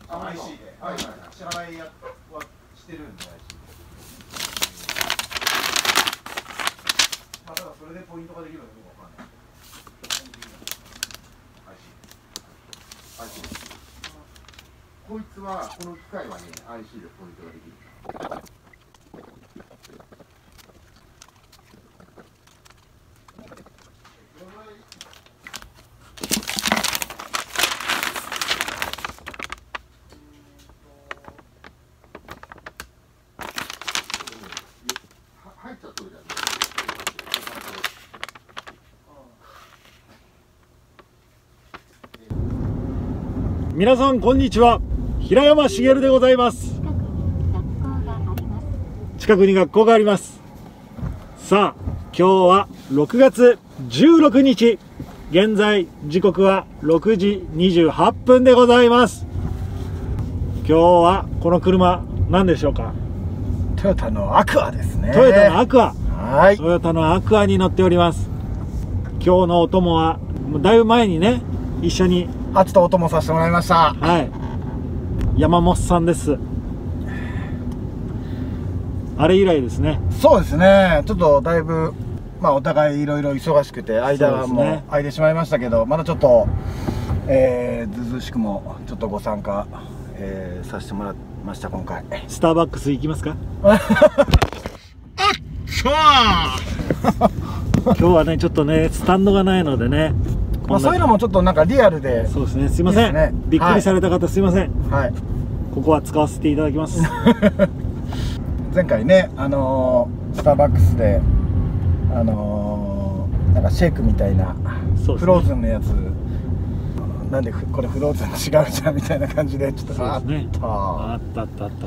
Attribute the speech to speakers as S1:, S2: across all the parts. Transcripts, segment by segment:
S1: IC で、はいはいはい、支払いはしてるんで、IC で。まあ、ただそれでポイントができるのかどうかわかんない。IC。こいつは、この機械はね、IC でポイントができる。入っちゃってるじゃん。
S2: 皆さんこんにちは、平山茂でございます。近くに学校があります。さあ、今日は6月16日、現在時刻は6時28分でございます。今日はこの車何でしょうか？
S1: トヨタのアクアですね。
S2: トヨタのアクア。
S1: はい。
S2: トヨタのアクアに乗っております。今日のお供はだいぶ前にね、一緒に
S1: ちょっとお供させてもらいました。
S2: はい、山本さんです。あれ以来ですね。
S1: そうですね。ちょっとだいぶお互いいろいろ忙しくて間がもう空いてしまいましたけど、まだちょっとずうずうしくもちょっとご参加、させてもらいました今回。
S2: スターバックス行きますか？今日はねちょっとねスタンドがないのでね。
S1: そういうのもちょっとなんかリアルで。
S2: そうですね。すいません。ね、びっくりされた方、すいません。はい。ここは使わせていただきます。
S1: 前回ね、スターバックスでなんかシェイクみたいな、ね、フローズンのやつ。なんでこれフローズン違うじゃんみたいな感じでちょっとあった。
S2: あった。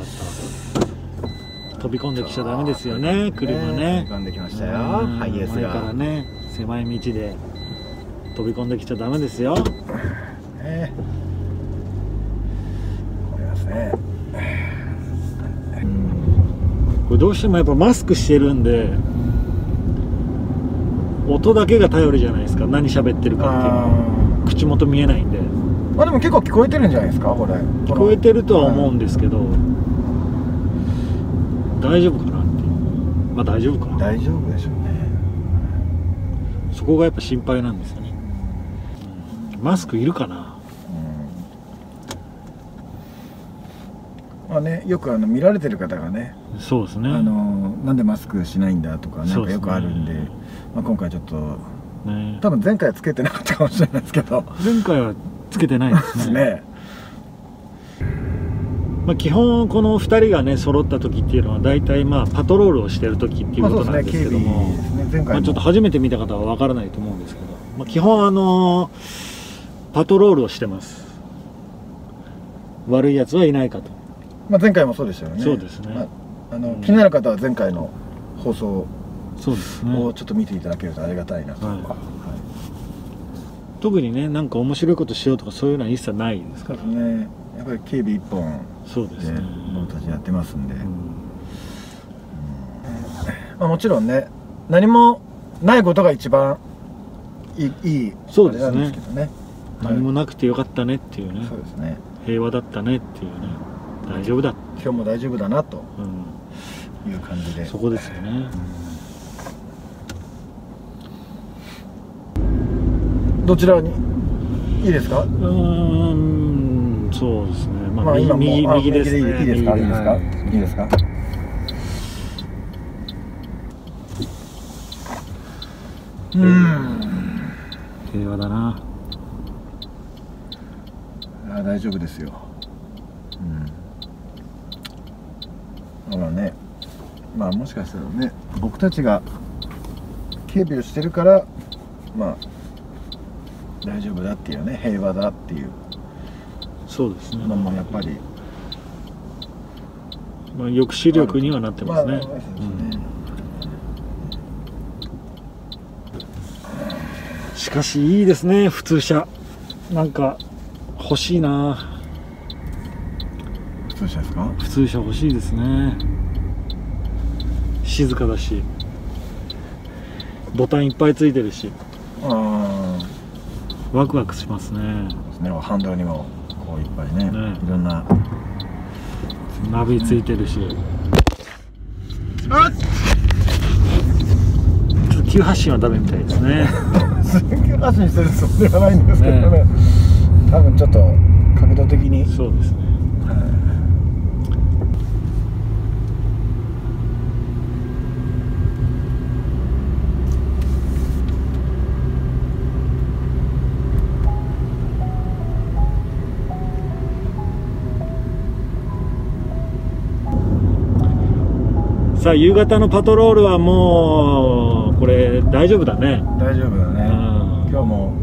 S2: 飛び込んできちゃダメですよね。車ね。
S1: 飛び込んできましたよ。ハイエースが。
S2: 前からね、狭い道で。飛び込んできちゃダメですよ。こ
S1: れですね。
S2: これどうしてもやっぱマスクしてるんで音だけが頼りじゃないですか。何喋ってるかっていうのは口元見えないんで。
S1: まあでも結構聞こえてるんじゃないですかこれ。
S2: 聞こえてるとは思うんですけど、大丈夫かなっていう。まあ大丈夫かな。
S1: 大丈夫でしょうね。
S2: そこがやっぱ心配なんですよね。マスクいるかな。まあね、よく見られてる方がね。 そうですね。
S1: なんでマスクしないんだとかなんかよくあるんで、まあ今回ちょっと、ね、多分前回はつけてなかったかもしれないですけど。
S2: 前回はつけてないですね。まあ基本この2人がね揃った時っていうのは大体まあパトロールをしてる時っていうことなんですけども、まあちょっと初めて見た方は分からないと思うんですけど、まあ基本パトロールをしてます。悪いやつはいないかと。
S1: まあ前回もそうでしたよね。
S2: そうですね。
S1: 気になる方は前回の放送をちょっと見ていただけるとありがたいなと。
S2: 特にね、なんか面白いことしようとかそういうのは一切ないですから
S1: ね。やっぱり警備一本
S2: そうですね。
S1: 僕たちやってますんで。まあもちろんね、何もないことが一番いい
S2: そうですね。何もなくてよかったねっていうね。
S1: そうですね。
S2: 平和だったねっていうね。大丈夫だ。
S1: 今日も大丈夫だなという感じで。
S2: そこですよね。
S1: どちらにいいですか？
S2: そうですね。まあ右ですね。
S1: いいですか？いいですか？いいですか？
S2: 平和だな。
S1: 大丈夫ですよ。だからね、まあもしかしたらね、僕たちが警備をしてるからまあ大丈夫だっていうね、平和だっていう。
S2: そうですね。
S1: のもやっぱり、
S2: まあ抑止力にはなってますね。しかしいいですね、普通車。なんか欲しいな。
S1: 普通車ですか？
S2: 普通車欲しいですね。静かだし、ボタンいっぱいついてるし、ワクワクしますね。
S1: ハンドルにもここういっぱいね、いろんな
S2: ナビついてるし、ちょっと急発進はダメみたいですね。
S1: 急発進してるつもりはないんですけどね、多分ちょっと角度的に。
S2: そうですね。さあ夕方のパトロールはもうこれ大丈夫だね。
S1: 大丈夫だね。今日も、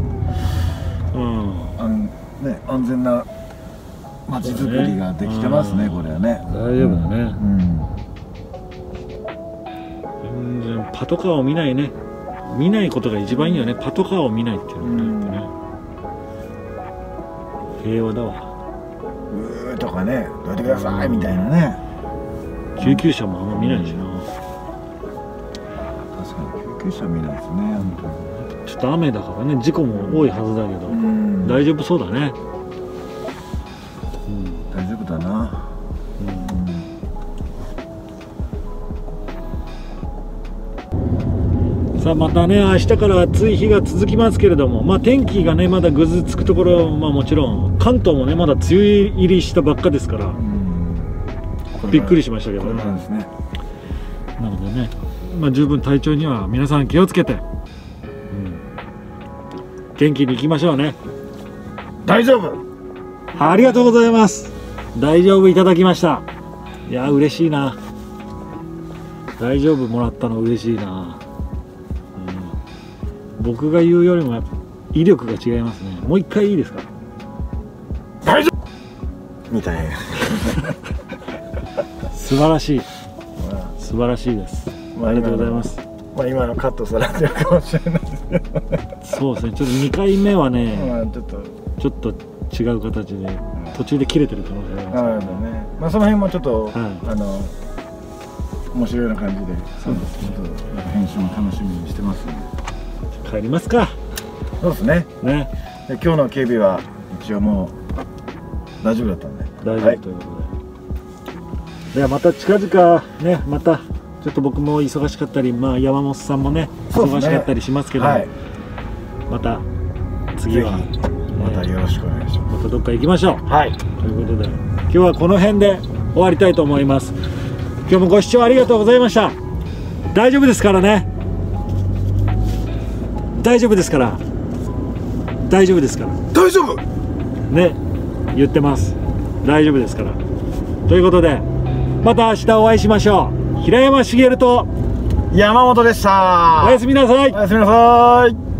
S1: 安全な街づくりができてますね、これはね。
S2: 大丈夫だね。全然パトカーを見ないね。見ないことが一番いいよね。パトカーを見ないっていうのがね。平和だわ。
S1: うーとかね、どいてくださいみたいなね。
S2: 救急車もあんま見ないしな。
S1: 確かに救急車見ないですね。
S2: ちょっと雨だからね、事故も多いはずだけど、大丈夫そうだね。
S1: 大丈夫だな。
S2: さあまたね、明日から暑い日が続きますけれども、まあ天気がねまだぐずつくところ、まあもちろん関東もねまだ梅雨入りしたばっかですから。びっくりしましたけどね。なのでね、まあ、十分体調には皆さん気をつけて、元気にいきましょうね。
S1: 大丈夫。
S2: ありがとうございます。大丈夫いただきました。いや嬉しいな。大丈夫もらったの嬉しいな。僕が言うよりもやっぱ威力が違いますね。もう一回いいですか。
S1: 大丈夫みたいな。
S2: 素晴らしい、素晴らしいです。ありがとうございます。
S1: まあ今のカットされてるかもしれないですけどね。そうですね。
S2: ちょっと2回目はね、ちょっと違う形で途中で切れてる可能性がありますね。
S1: まあその辺もちょっと面白いような感じで、
S2: そうですね。
S1: 編集も楽しみにしてますの
S2: で。帰りますか。
S1: そうですね。で今日の警備は一応もう大丈夫だったんで。
S2: 大丈夫ということで。ではまた近々ね、またちょっと僕も忙しかったり、まあ山本さんもね忙しかったりしますけども、また次は
S1: またよろしくお願いします。
S2: またどっか行きましょう。ということで今日はこの辺で終わりたいと思います。今日もご視聴ありがとうございました。大丈夫ですからね。大丈夫ですから。大丈夫ですから。
S1: 大丈夫
S2: ね、言ってます。大丈夫ですから。ということで。また明日お会いしましょう。平山茂と
S1: 山本でした。
S2: おやすみなさい。
S1: おやすみなさい。